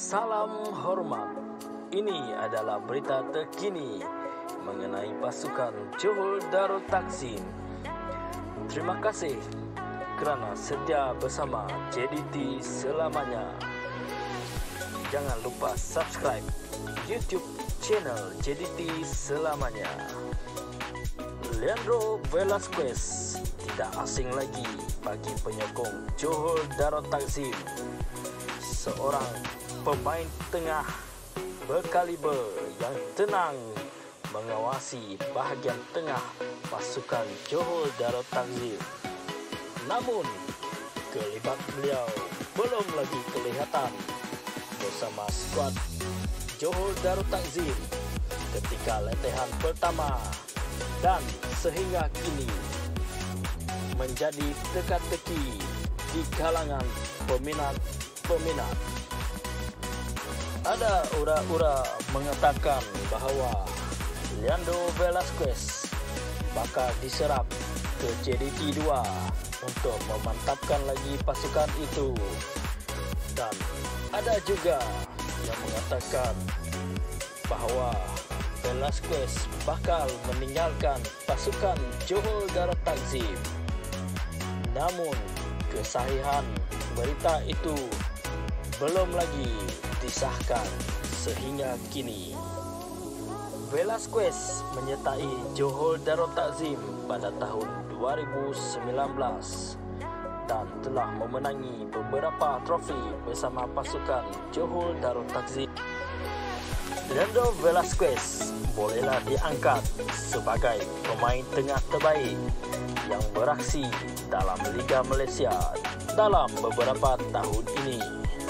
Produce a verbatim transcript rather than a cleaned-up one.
Salam hormat. Ini adalah berita terkini mengenai pasukan Johor Darul Takzim. Terima kasih kerana setia bersama J D T selamanya. Jangan lupa subscribe YouTube channel J D T selamanya. Leandro Velasquez tidak asing lagi bagi penyokong Johor Darul Takzim. Seorang pemain tengah berkaliber yang tenang mengawasi bahagian tengah pasukan Johor Darul Takzim. Namun, kelibat beliau belum lagi kelihatan bersama skuad Johor Darul Takzim ketika latihan pertama dan sehingga kini menjadi teka-teki di kalangan peminat-peminat. Ada ura-ura mengatakan bahawa Leandro Velasquez bakal diserap ke J D T dua untuk memantapkan lagi pasukan itu. Dan ada juga yang mengatakan bahawa Velasquez bakal meninggalkan pasukan Johor Darul Takzim. Namun kesahihan berita itu belum lagi disahkan sehingga kini. Velasquez menyertai Johor Darul Takzim pada tahun dua ribu sembilan belas dan telah memenangi beberapa trofi bersama pasukan Johor Darul Takzim. Leandro Velasquez bolehlah diangkat sebagai pemain tengah terbaik yang beraksi dalam Liga Malaysia dalam beberapa tahun ini.